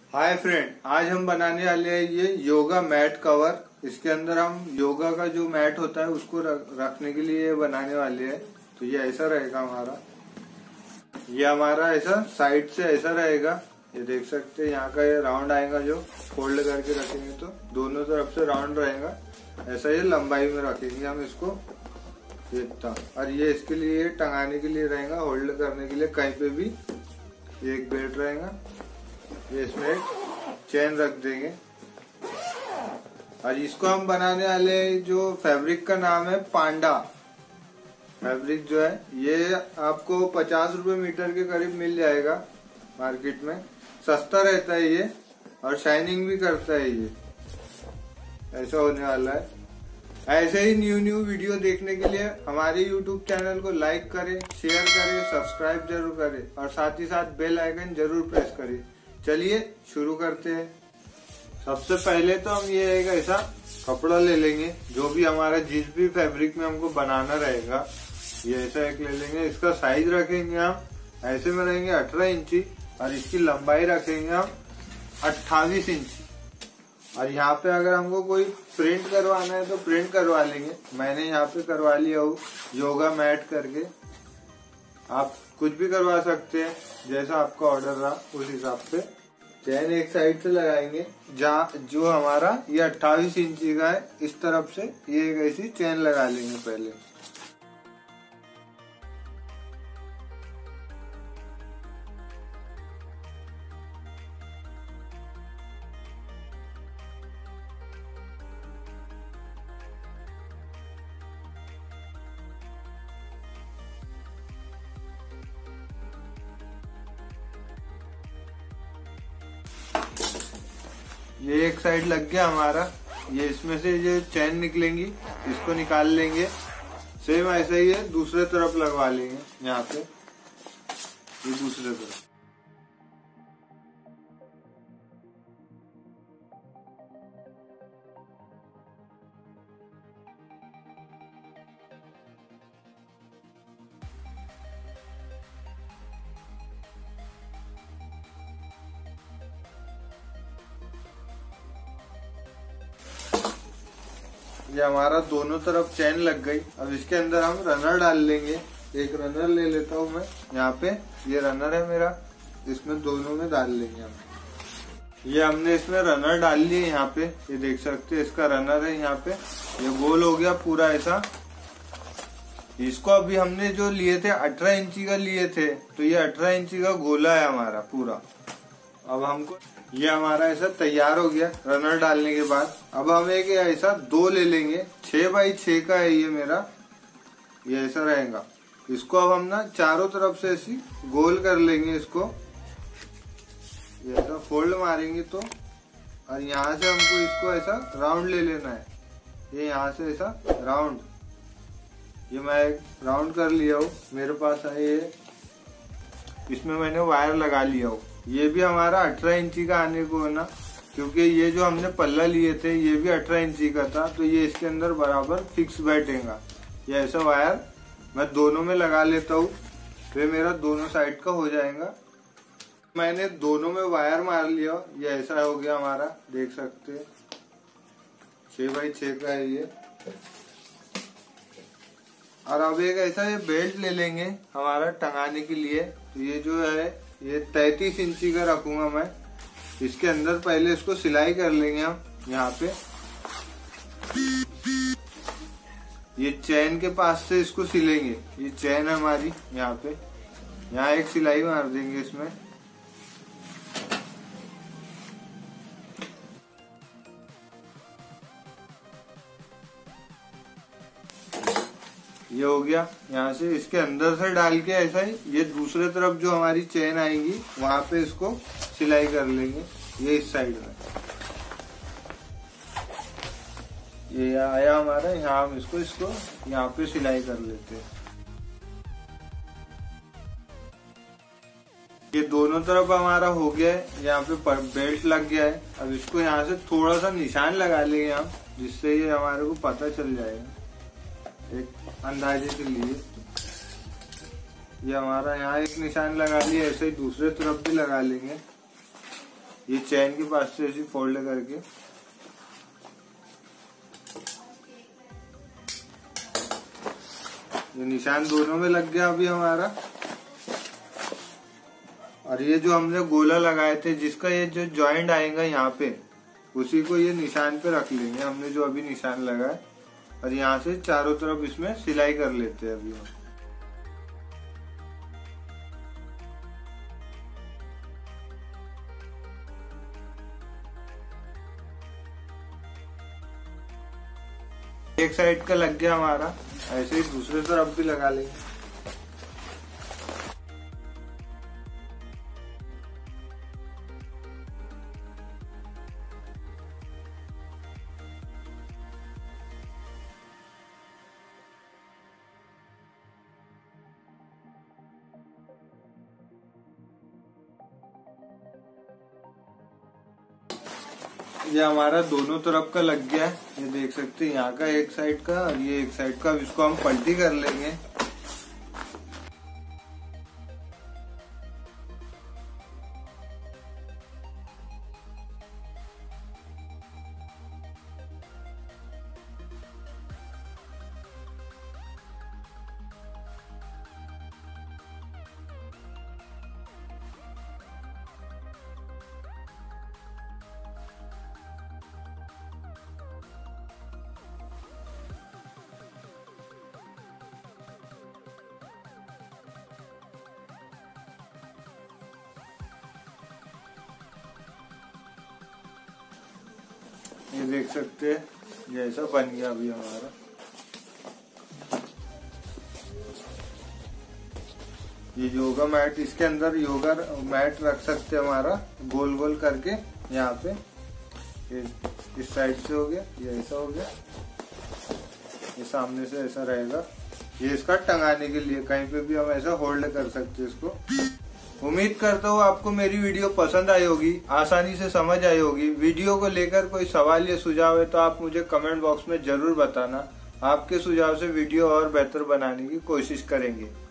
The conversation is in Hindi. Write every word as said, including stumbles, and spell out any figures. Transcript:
हाय फ्रेंड, आज हम बनाने वाले हैं ये योगा मैट कवर। इसके अंदर हम योगा का जो मैट होता है उसको रखने के लिए बनाने वाले हैं। तो ये ऐसा रहेगा हमारा, ये हमारा ऐसा साइड से ऐसा रहेगा। ये देख सकते हैं, यहाँ का ये राउंड आएगा, जो फोल्ड करके रखेंगे तो दोनों तरफ से राउंड रहेगा। ऐसा ये लंबाई में रखेंगे हम इसको इतना। और ये इसके लिए टंगाने के लिए रहेगा, होल्ड करने के लिए कहीं पे भी। ये एक बेल्ट रहेगा, ये इसमें एक चेन रख देंगे। और इसको हम बनाने वाले जो फैब्रिक का नाम है पांडा फैब्रिक। जो है ये आपको पचास रुपए मीटर के करीब मिल जाएगा मार्केट में। सस्ता रहता है ये और शाइनिंग भी करता है। ये ऐसा होने वाला है। ऐसे ही न्यू न्यू वीडियो देखने के लिए हमारे यूट्यूब चैनल को लाइक करें, शेयर करें, सब्सक्राइब जरूर करें और साथ ही साथ बेल आइकन जरूर प्रेस करें। चलिए शुरू करते हैं। सबसे पहले तो हम ये एक ऐसा कपड़ा ले लेंगे, जो भी हमारा जिस भी फैब्रिक में हमको बनाना रहेगा। ये ऐसा एक ले लेंगे। इसका साइज रखेंगे हम ऐसे में रहेंगे अठारह इंची और इसकी लंबाई रखेंगे हम अट्ठाईस इंची। और यहाँ पे अगर हमको कोई प्रिंट करवाना है तो प्रिंट करवा लेंगे। मैंने यहाँ पे करवा लिया हूँ योगा मैट करके। आप कुछ भी करवा सकते हैं, जैसा आपका ऑर्डर रहा उस हिसाब से। चैन एक साइड से लगाएंगे, जहाँ जो हमारा ये अट्ठाईस इंची का है, इस तरफ से ये एक ऐसी चैन लगा लेंगे पहले। ये एक साइड लग गया हमारा। ये इसमें से जो चैन निकलेंगी इसको निकाल लेंगे। सेम ऐसा ही है, दूसरे तरफ लगवा लेंगे। यहाँ पे ये दूसरे तरफ ये हमारा दोनों तरफ चैन लग गई। अब इसके अंदर हम रनर डाल लेंगे। एक रनर ले लेता हूँ मैं। यहाँ पे ये रनर है मेरा, इसमें दोनों में डाल लेंगे हम। ये हमने इसमें रनर डाल लिए। यहाँ पे ये देख सकते हैं, इसका रनर है यहाँ पे। ये गोल हो गया पूरा ऐसा। इसको अभी हमने जो लिए थे अठारह इंची का लिए थे, तो ये अठारह इंची का गोला है हमारा पूरा। अब हमको ये हमारा ऐसा तैयार हो गया रनर डालने के बाद। अब हम एक ऐसा दो ले लेंगे, छह बाई छह का है ये मेरा। ये ऐसा रहेगा। इसको अब हम ना चारों तरफ से ऐसी गोल कर लेंगे इसको। ये ऐसा फोल्ड मारेंगे तो, और यहाँ से हमको इसको ऐसा राउंड ले लेना है। ये यहाँ से ऐसा राउंड, ये मैं एक राउंड कर लिया हूँ। मेरे पास है ये, इसमें मैंने वायर लगा लिया हूँ। ये भी हमारा अठारह इंची का आने को है ना, क्योंकि ये जो हमने पल्ला लिए थे ये भी अठारह इंची का था, तो ये इसके अंदर बराबर फिक्स बैठेगा। ये ऐसा वायर मैं दोनों में लगा लेता हूँ, तो ये मेरा दोनों साइड का हो जाएगा। मैंने दोनों में वायर मार लिया। ये ऐसा हो गया हमारा, देख सकते हैं छह बाई छह का है ये। और अब एक ऐसा ये बेल्ट ले लेंगे हमारा टंगाने के लिए। तो ये जो है ये तैतीस इंची का रखूंगा मैं। इसके अंदर पहले इसको सिलाई कर लेंगे हम। यहाँ पे ये चैन के पास से इसको सिलेंगे। ये चैन है हमारी, यहाँ पे यहाँ एक सिलाई मार देंगे इसमें। ये हो गया। यहाँ से इसके अंदर से डाल के ऐसा ही ये दूसरे तरफ जो हमारी चैन आएगी वहां पे इसको सिलाई कर लेंगे। ये इस साइड में ये आया हमारा, यहाँ हम इसको इसको यहाँ पे सिलाई कर लेते हैं। ये दोनों तरफ हमारा हो गया है। यहाँ पे बेल्ट लग गया है। अब इसको यहाँ से थोड़ा सा निशान लगा लेंगे हम, जिससे ये हमारे को पता चल जाएगा एक अंदाजे के लिए। ये हमारा यहाँ एक निशान लगा लिया, ऐसे ही दूसरे तरफ भी लगा लेंगे। ये चैन के पास से ऐसे फोल्ड करके ये निशान दोनों में लग गया अभी हमारा। और ये जो हमने गोला लगाए थे जिसका ये जो जॉइंट आएगा यहाँ पे, उसी को ये निशान पे रख लेंगे हमने जो अभी निशान लगाए। और यहाँ से चारों तरफ इसमें सिलाई कर लेते हैं अभी हम। एक साइड का लग गया हमारा, ऐसे ही दूसरे तरफ भी लगा लेंगे। ये हमारा दोनों तरफ का लग गया है, ये देख सकते हैं, यहाँ का एक साइड का और ये एक साइड का। इसको हम पलटी कर लेंगे। ये देख सकते हैं जैसा बन गया अभी हमारा। ये योगा मैट, इसके अंदर योगा मैट रख सकते हैं हमारा, गोल गोल करके यहाँ पे। ये इस साइड से हो गया, ये ऐसा हो गया, ये सामने से ऐसा रहेगा। ये इसका टंगाने के लिए कहीं पे भी हम ऐसा होल्ड कर सकते हैं इसको। उम्मीद करता हूँ आपको मेरी वीडियो पसंद आई होगी, आसानी से समझ आई होगी। वीडियो को लेकर कोई सवाल या सुझाव है तो आप मुझे कमेंट बॉक्स में जरूर बताना। आपके सुझाव से वीडियो और बेहतर बनाने की कोशिश करेंगे।